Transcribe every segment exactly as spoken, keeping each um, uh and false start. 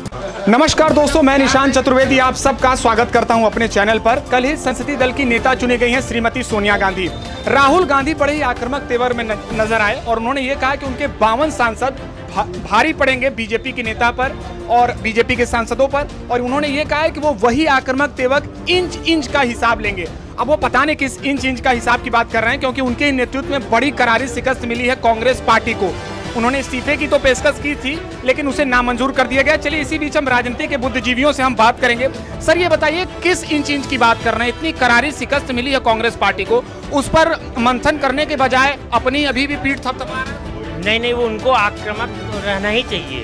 नमस्कार दोस्तों, मैं निशान चतुर्वेदी आप सबका स्वागत करता हूं अपने चैनल पर। कल ही संसदीय दल की नेता चुनी गई हैं श्रीमती सोनिया गांधी। राहुल गांधी बड़े ही आक्रामक तेवर में नजर आए और उन्होंने ये कहा कि उनके बावन सांसद भा, भारी पड़ेंगे बीजेपी के नेता पर और बीजेपी के सांसदों पर। और उन्होंने ये कहा है कि वो वही आक्रामक तेवर इंच इंच का हिसाब लेंगे। अब वो पता नहीं किस इंच इंच का हिसाब की बात कर रहे हैं, क्योंकि उनके नेतृत्व में बड़ी करारी शिकस्त मिली है कांग्रेस पार्टी को। उन्होंने इस्तीफे की तो पेशकश की थी, लेकिन उसे नामंजूर कर दिया गया। चलिए इसी बीच हम राजनीति के बुद्धिजीवियों से हम बात करेंगे। सर ये बताइए, किस इंच इंच की बात कर रहे हैं? इतनी करारी शिकस्त मिली है कांग्रेस पार्टी को, उस पर मंथन करने के बजाय अपनी अभी भी पीठ थपथपा रहे हैं। नहीं नहीं, वो उनको आक्रामक रहना ही चाहिए।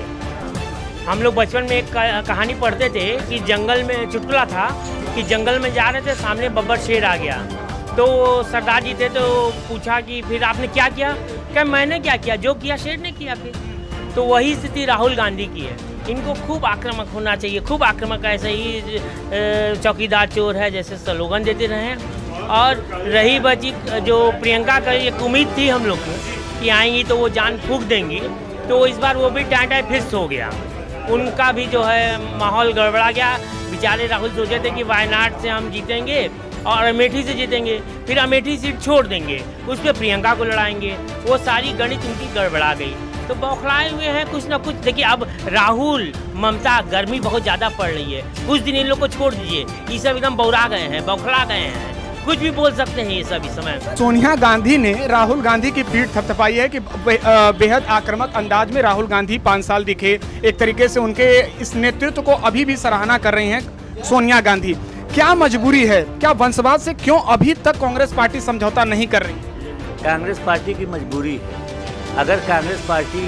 हम लोग बचपन में एक कहानी पढ़ते थे कि जंगल में, चुटकुला था कि जंगल में जा रहे थे, सामने बब्बर शेर आ गया। तो सरदार जी थे तो पूछा कि फिर आपने क्या किया? क्या मैंने क्या किया, जो किया शेर ने किया। फिर तो वही स्थिति राहुल गांधी की है। इनको खूब आक्रामक होना चाहिए, खूब आक्रामक। ऐसे ही चौकीदार चोर है जैसे स्लोगन देते रहे। और रही बची जो प्रियंका का एक उम्मीद थी हम लोग को कि आएंगी तो वो जान फूंक देंगी, तो इस बार वो भी टाँटा फिक्स हो गया। उनका भी जो है माहौल गड़बड़ा गया। बेचारे राहुल सोचे थे कि वायनाड से हम जीतेंगे और अमेठी से जीतेंगे, फिर अमेठी सीट छोड़ देंगे, उस पर प्रियंका को लड़ाएंगे। वो सारी गणित उनकी गड़बड़ा गई, तो बौखलाए हुए हैं कुछ ना कुछ। देखिए अब राहुल, ममता, गर्मी बहुत ज़्यादा पड़ रही है, कुछ दिन इन लोग को छोड़ दीजिए। ये सब एकदम बौरा गए हैं, बौखला गए हैं, कुछ भी बोल सकते हैं ये सब इस समय। सोनिया गांधी ने राहुल गांधी की पीठ थपथपाई है कि बेहद आक्रामक अंदाज में राहुल गांधी पाँच साल दिखे। एक तरीके से उनके इस नेतृत्व को अभी भी सराहना कर रही हैं सोनिया गांधी। क्या मजबूरी है, क्या वंशवाद से क्यों अभी तक कांग्रेस पार्टी समझौता नहीं कर रही? कांग्रेस पार्टी की मजबूरी है। अगर कांग्रेस पार्टी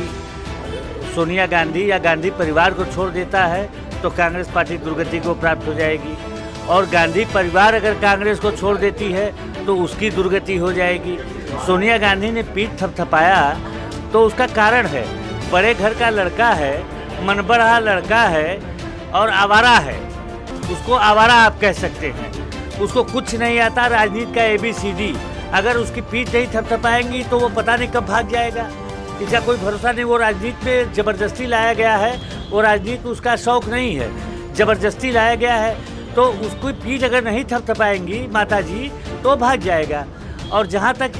सोनिया गांधी या गांधी परिवार को छोड़ देता है तो कांग्रेस पार्टी दुर्गति को प्राप्त हो जाएगी, और गांधी परिवार अगर कांग्रेस को छोड़ देती है तो उसकी दुर्गति हो जाएगी। सोनिया गांधी ने पीठ थपथपाया तो उसका कारण है, बड़े घर का लड़का है, मनबढ़ा लड़का है और आवारा है। उसको आवारा आप कह सकते हैं। उसको कुछ नहीं आता राजनीति का ए बी सी डी। अगर उसकी पीठ नहीं थपथपाएंगी तो वो पता नहीं कब भाग जाएगा। इसका कोई भरोसा नहीं। वो राजनीति में ज़बरदस्ती लाया गया है, वो राजनीति उसका शौक नहीं है, ज़बरदस्ती लाया गया है। तो उसको पीठ अगर नहीं थपथपाएंगी माता जी तो भाग जाएगा। और जहाँ तक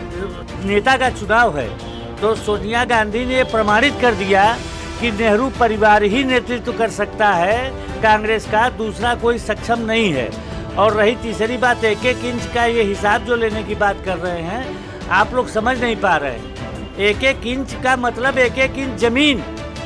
नेता का चुनाव है तो सोनिया गांधी ने प्रमाणित कर दिया कि नेहरू परिवार ही नेतृत्व कर सकता है कांग्रेस का, दूसरा कोई सक्षम नहीं है। और रही तीसरी बात, एक एक इंच का ये हिसाब जो लेने की बात कर रहे हैं, आप लोग समझ नहीं पा रहे हैं। एक एक इंच का मतलब एक एक इंच जमीन,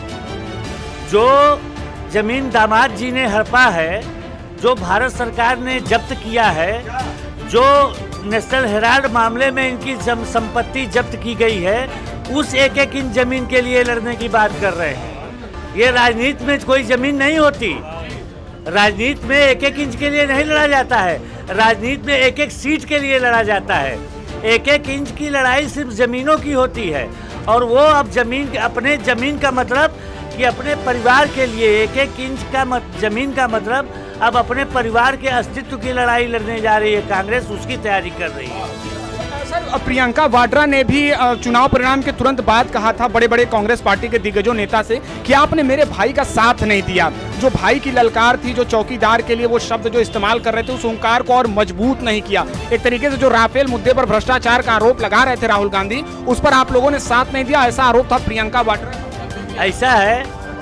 जो जमीन दामाद जी ने हड़पा है, जो भारत सरकार ने जब्त किया है, जो नेशनल हेराल्ड मामले में इनकी संपत्ति जब्त की गई है, उस एक एक इंच जमीन के लिए लड़ने की बात कर रहे हैं। ये राजनीति में कोई जमीन नहीं होती। राजनीति में एक एक इंच के लिए नहीं लड़ा जाता है, राजनीति में एक एक सीट के लिए लड़ा जाता है। एक एक इंच की लड़ाई सिर्फ जमीनों की होती है, और वो अब जमीन, अपने जमीन का मतलब कि अपने परिवार के लिए एक एक इंच का मत, जमीन का मतलब अब अपने परिवार के अस्तित्व की लड़ाई लड़ने जा रही है कांग्रेस, उसकी तैयारी कर रही है। सर प्रियंका वाड्रा ने भी चुनाव परिणाम के तुरंत बाद कहा था बड़े बड़े कांग्रेस पार्टी के दिग्गजों नेता से कि आपने मेरे भाई का साथ नहीं दिया। जो भाई की ललकार थी, जो चौकीदार के लिए वो शब्द जो इस्तेमाल कर रहे थे, उस ओंकार को और मजबूत नहीं किया। एक तरीके से जो राफेल मुद्दे पर भ्रष्टाचार का आरोप लगा रहे थे राहुल गांधी, उस पर आप लोगों ने साथ नहीं दिया, ऐसा आरोप था प्रियंका वाड्रा। ऐसा है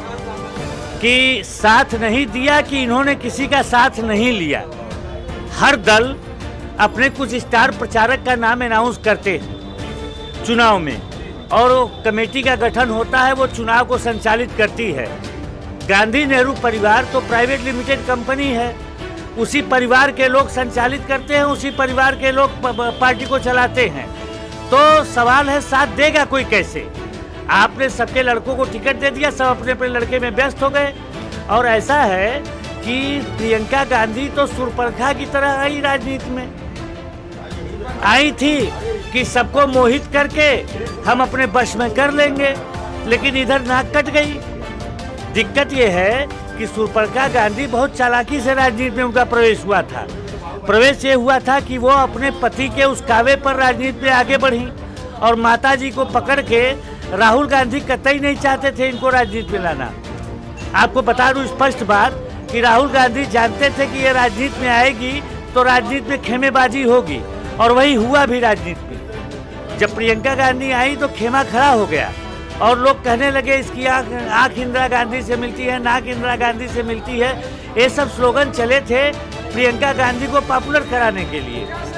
कि साथ नहीं दिया कि इन्होंने किसी का साथ नहीं लिया। हर दल अपने कुछ स्टार प्रचारक का नाम अनाउंस करते हैं चुनाव में, और वो कमेटी का गठन होता है, वो चुनाव को संचालित करती है। गांधी नेहरू परिवार तो प्राइवेट लिमिटेड कंपनी है, उसी परिवार के लोग संचालित करते हैं, उसी परिवार के लोग पार्टी को चलाते हैं। तो सवाल है साथ देगा कोई कैसे? आपने सबके लड़कों को टिकट दे दिया, सब अपने अपने लड़के में व्यस्त हो गए। और ऐसा है कि प्रियंका गांधी तो सुरपरखा की तरह आई, राजनीति में आई थी कि सबको मोहित करके हम अपने वश में कर लेंगे, लेकिन इधर नाक कट गई। दिक्कत यह है कि सुरपरखा गांधी बहुत चालाकी से राजनीति में उनका प्रवेश हुआ था। प्रवेश ये हुआ था कि वो अपने पति के उस कावे पर राजनीति में आगे बढ़ी, और माताजी को पकड़ के राहुल गांधी कतई नहीं चाहते थे इनको राजनीति में लाना। आपको बता दूं स्पष्ट बात कि राहुल गांधी जानते थे कि ये राजनीति में आएगी तो राजनीति में खेमेबाजी होगी, और वही हुआ भी राजनीति में। जब प्रियंका गांधी आई तो खेमा खड़ा हो गया और लोग कहने लगे इसकी आँख आँख इंदिरा गांधी से मिलती है, नाक इंदिरा गांधी से मिलती है। ये सब स्लोगन चले थे प्रियंका गांधी को पॉपुलर कराने के लिए।